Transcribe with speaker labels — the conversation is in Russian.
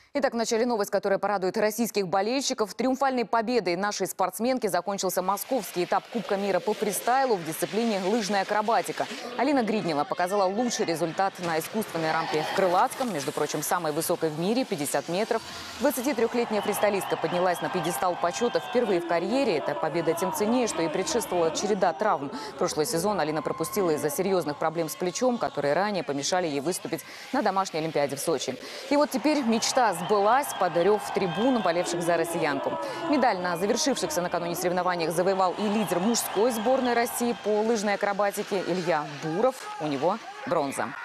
Speaker 1: Итак, в начале новость, которая порадует российских болельщиков. Триумфальной победой нашей спортсменки закончился московский этап Кубка мира по фристайлу в дисциплине лыжная акробатика. Алина Гриднева показала лучший результат на искусственной рампе в Крылатском, между прочим, самой высокой в мире, 50 метров. 23-летняя фристайлистка поднялась на пьедестал почета впервые в карьере. Эта победа тем ценнее, что ей предшествовала череда травм. Прошлый сезон Алина пропустила из-за серьезных проблем с плечом, которые ранее помешали ей выступить на домашней Олимпиаде в Сочи. И вот теперь мечта сбылась под рев трибун, болевших за россиянку. Медаль на завершившихся накануне соревнованиях завоевал и лидер мужской сборной России по лыжной акробатике Илья Буров. У него бронза.